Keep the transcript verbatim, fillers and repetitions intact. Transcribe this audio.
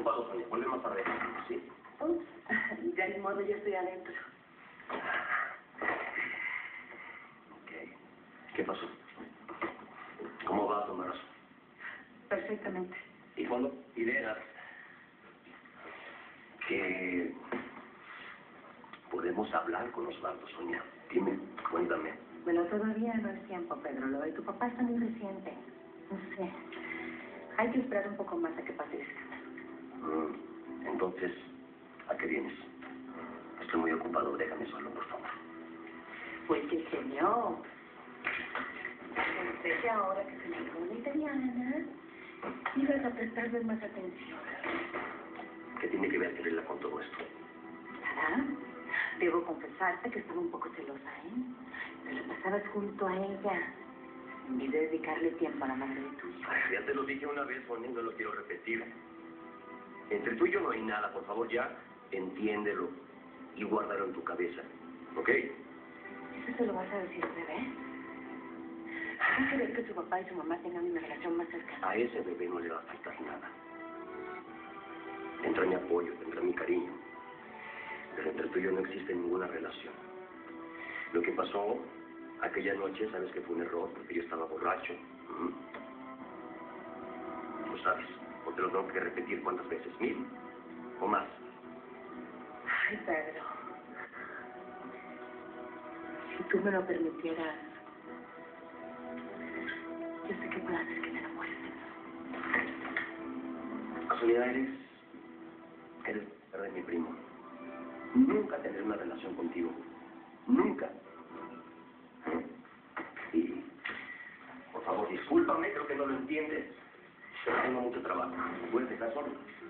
ocupado, Sonia. Vuelve más tarde. Sí. Ups, ya ni modo, yo estoy adentro. Ok. ¿Qué pasó? ¿Cómo va tu embarazo? Perfectamente. ¿Y cuándo? Ideas. Que podemos hablar con Osvaldo, Sonia. Dime, cuéntame. Bueno, todavía no es tiempo, Pedro. Lo de tu papá está muy reciente. No sé. Hay que esperar un poco más a que pase el escándalo. Mm, entonces, ¿a qué vienes? Estoy muy ocupado. Déjame solo, por favor. Pues qué genio. Pensé que ahora que se me entró la italiana, ibas a prestarles más atención. ¿Qué tiene que ver Querella con todo esto? Nada. Debo confesarte que estaba un poco celosa, ¿eh? Te la pasabas junto a ella, en vez de dedicarle tiempo a la madre de tu hijo. Ay, ya te lo dije una vez, Sonia, no lo quiero repetir. Entre tú y yo no hay nada. Por favor, ya entiéndelo y guárdalo en tu cabeza. ¿Ok? ¿Eso se lo vas a decir al bebé? ¿Vas a querer que su papá y su mamá tengan una relación más cercana? A ese bebé no le va a faltar nada. Tendrá mi apoyo, tendrá mi cariño. Pero entre tú y yo no existe ninguna relación. Lo que pasó aquella noche, sabes que fue un error, porque yo estaba borracho. ¿Mm? Lo sabes. O te lo tengo que repetir cuántas veces, mil o más. Ay, Pedro. Si tú me lo permitieras, yo sé que puedo hacer que te enamores de mí. Casualidad eres... Eres, eres mi primo. Nunca tendré una relación contigo. Nunca. Y, por favor, discúlpame, creo que no lo entiendes. Pero tengo mucho trabajo. ¿Puedes dejar solo?